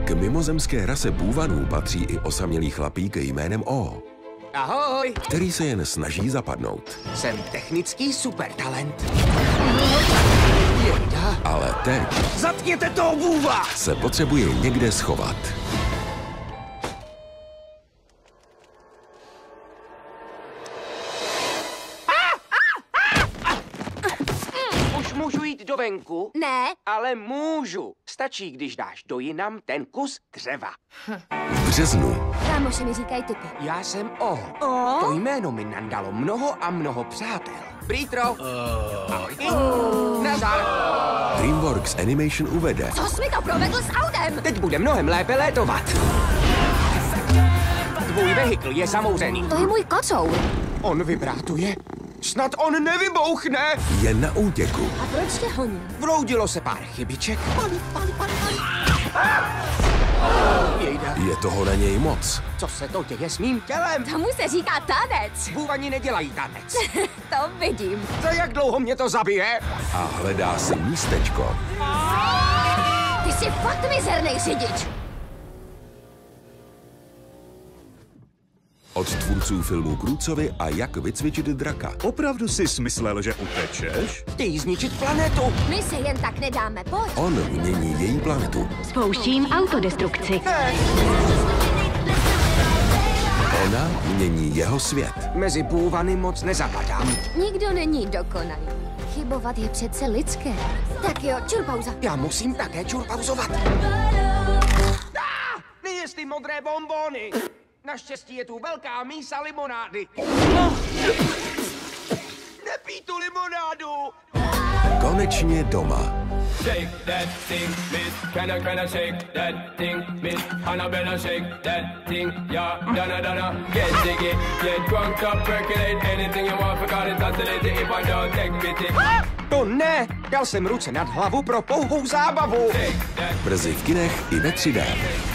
K mimozemské rase bůvanů patří i osamělý chlapík jménem O, Ahoj! který se jen snaží zapadnout. Jsem technický supertalent. Jejda. Ale teď Zatkněte toho bůva! se potřebuje někde schovat. Už můžu jít do venku? Ne. Ale můžu. Stačí, když dáš do jinam ten kus dřeva. V březnu Kámoši mi říkají typy. Já jsem O. O? To jméno mi nandalo mnoho a mnoho přátel. Brítro! Ahojky! Nazdar! DreamWorks Animation uvede Co jsi mi to provedl s autem? Teď bude mnohem lépe létovat. Tvůj vehikl je zamouřený. To je můj kocour. On vibrátuje. Snad on nevybouchne. Je na útěku. A proč tě honí? Vroudilo se pár chybiček. Jejda, Je toho na něj moc. co se to děje s mým tělem? Tomu se říká tanec. Bůvani nedělají tanec. To vidím. Za jak dlouho mě to zabije? A hledá si místečko. Ty jsi fakt mizernej řidič. Od tvůrců filmů Krůcovi a Jak vycvičit draka. Opravdu jsi myslel, že utečeš? Chtějí zničit planetu. My se jen tak nedáme, pojď. On mění její planetu. Spouštím autodestrukci. Ona mění jeho svět. Mezi bůvany moc nezapadám. Nikdo není dokonalý. Chybovat je přece lidské. Tak jo, čurpauza. Já musím také čurpauzovat. Nejes ty modré bonbony. Naštěstí je tu velká mísa limonády. Nepij tu limonádu. Konečně doma. Shake that thing, miss. Can I shake that thing, miss? Annabella, shake that thing, yeah. Donna, get jiggy, get drunk up, percolate anything you want, because it's oscillating if I don't take pity. To ne, dal jsem ruce nad hlavu pro pouhou zábavu. Brzy v kinech i ve 3D.